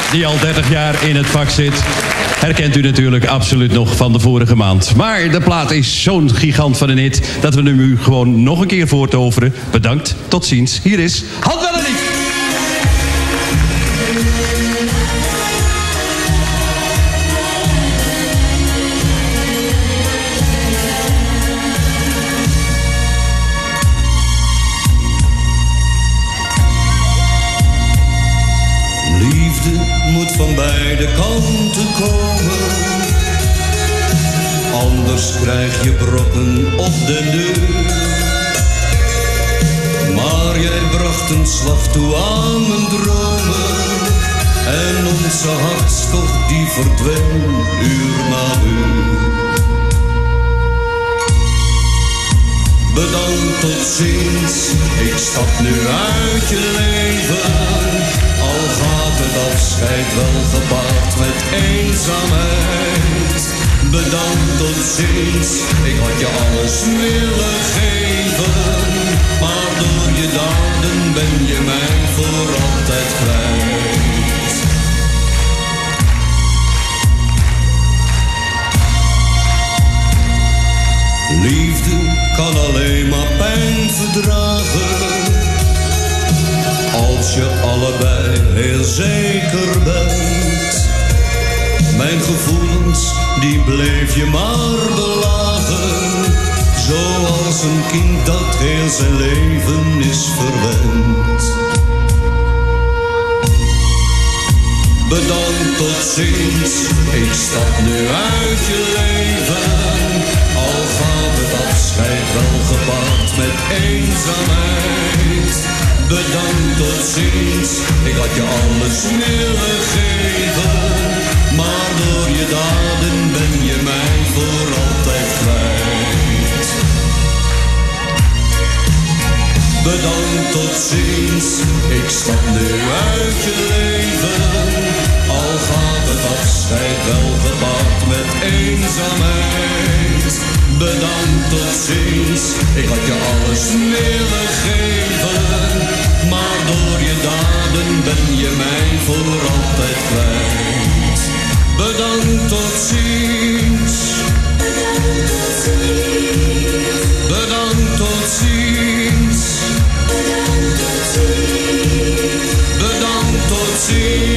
die al 30 jaar in het vak zit, herkent u natuurlijk absoluut nog van de vorige maand. Maar de plaat is zo'n gigant van een hit dat we hem nu gewoon nog een keer voortoveren. Bedankt, tot ziens. Hier is Hans Melanie. Liefde moet van beide kanten komen, anders krijg je brokken op de deur. Maar jij bracht een slag toe aan mijn dromen, en onze hartstocht die verdween uur na uur. Bedankt, tot ziens, ik stap nu uit je leven. Al gaat het afscheid wel gepaard met eenzaamheid. Bedankt, tot ziens, ik had je alles willen geven. Maar door je daden ben je mij voor altijd kwijt. Liefde kan alleen maar pijn verdragen, als je allebei heel zeker bent. Mijn gevoelens, die bleef je maar belagen, zoals een kind dat heel zijn leven is verwend. Bedankt, tot ziens, ik stap nu uit je leven. Al gaat het afscheid wel gepaard met eenzaamheid. Bedankt, tot ziens, ik had je alles willen geven. Maar door je daden ben je mij voor altijd kwijt. Bedankt, tot ziens, ik stap nu uit je leven. Al gaat het afscheid wel gepaard met eenzaamheid. Bedankt, tot ziens, ik had je alles willen geven. Maar door je daden ben je mij voor altijd kwijt. Bedankt, tot ziens. Bedankt, tot ziens. Bedankt, tot ziens.